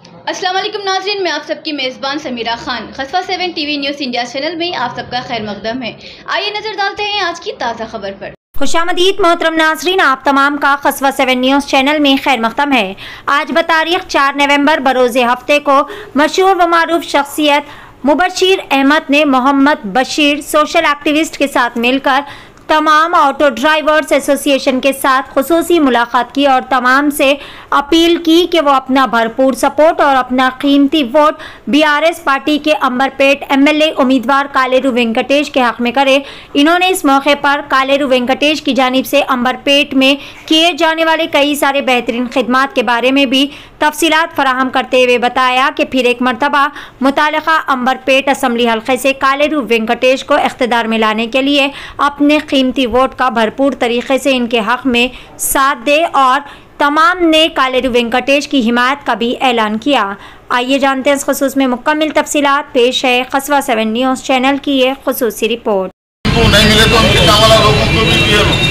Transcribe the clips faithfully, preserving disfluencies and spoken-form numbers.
अस्सलाम वालेकुम नाज़रीन, मैं आप सबकी मेज़बान Samira Khan. Khaswa seven TV news India channel में आप सबका खैर मकदम है। आइए नजर डालते हैं आज की ताज़ा खबर पर। खुशामदीद मोहतरम नाज़रीन, आप तमाम का खसवा सेवन न्यूज़ चैनल में खैर मकदम है। आज बतारीख चार नवंबर बरोज़े हफ्ते को मशहूर व मारूफ शख्सियत मुबशिर अहमद ने मोहम्मद बशीर सोशल एक्टिविस्ट के साथ मिलकर तमाम ऑटो ड्राइवर्स एसोसिएशन के साथ खुसूसी मुलाकात की और तमाम से अपील की कि वो अपना भरपूर सपोर्ट और अपना कीमती वोट बीआरएस पार्टी के अंबरपेट एमएलए उम्मीदवार कालेरू वेंकटेश के हक में करे। इन्होंने इस मौके पर कालेरू वेंकटेश की जानिब से अंबरपेट में किए जाने वाले कई सारे बेहतरीन खिदमात के बारे में भी तफसीलात फराहम करते हुए बताया कि फिर एक मरतबा मुतालिका अंबरपेट असम्बली हल्के से कालेरू वेंकटेश को इख्तिदार में लाने के लिए अपने कीमती वोट का भरपूर तरीके से इनके हक में साथ दे और तमाम ने कालेरू वेंकटेश की हिमायत का भी ऐलान किया। आइए जानते हैं इस खुसूस में मुकम्मल तफसीलात। पेश है खसवा सेवन न्यूज़ चैनल की ये खुसूसी रिपोर्ट। नहीं मिले तो उनके काम वाला लोगों को भी दिए लो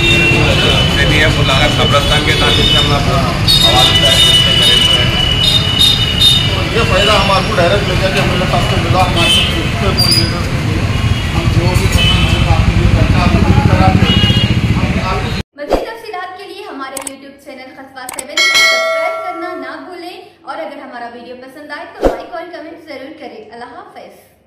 ये फायदा हमारे को डायरेक्ट लेकर के मेरे पास तो मिला हमारे मज़ीद तफसीलात के लिए हमारे यूट्यूब चैनल खसवा सेवन को सब्सक्राइब करना ना भूलें और अगर हमारा वीडियो पसंद आए तो लाइक और कमेंट जरूर करें। अल्लाह हाफ़िज़।